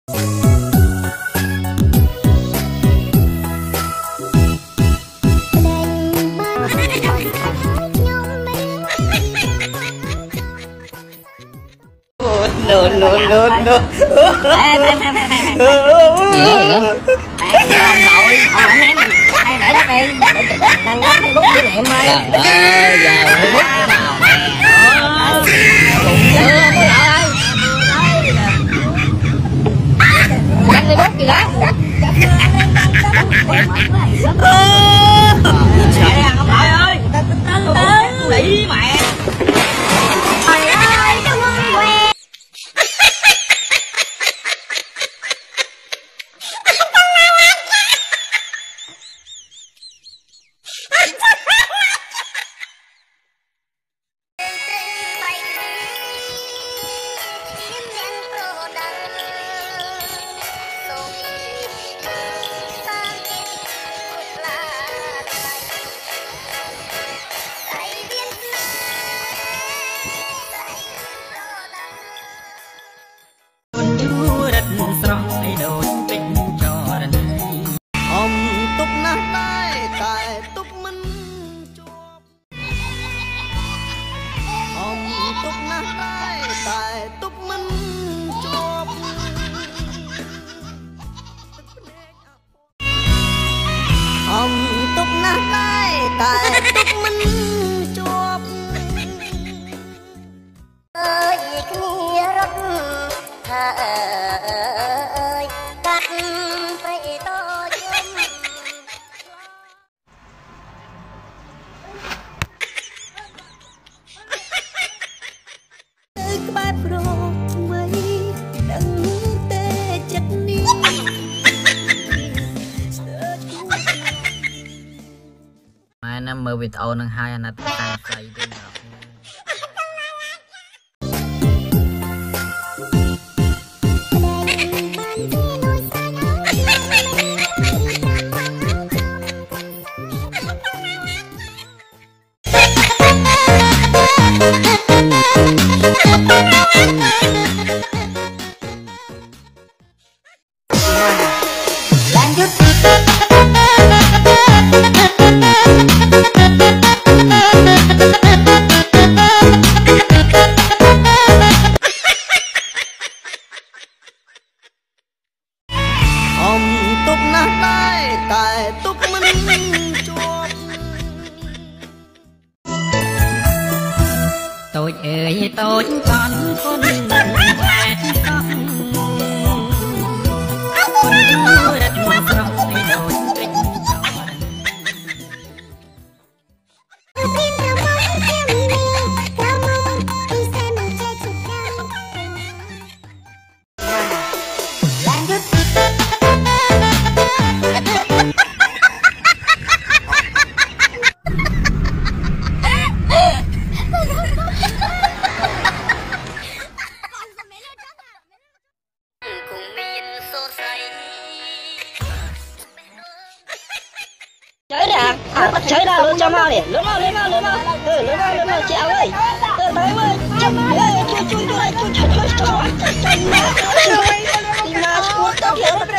No, no, no, no. Túc nát lại tại túc minh chuộc ơi kia rất ơi cắt phải to chung cái bài pro mấy đừng tê chất đi năm mơ vịt ôn nâng hai anh ta xây đi túc nát lại tại túc minh chuộc tôi ơi tôi con mình trẻ con đưa đất một rộng để đổi tình chơi nè, chơi nào luôn cho mau nè, lớn mau, lớn mau, chèo ơi, tới ơi, chấm ơi, chui, tìm mà xuống tao hiểu.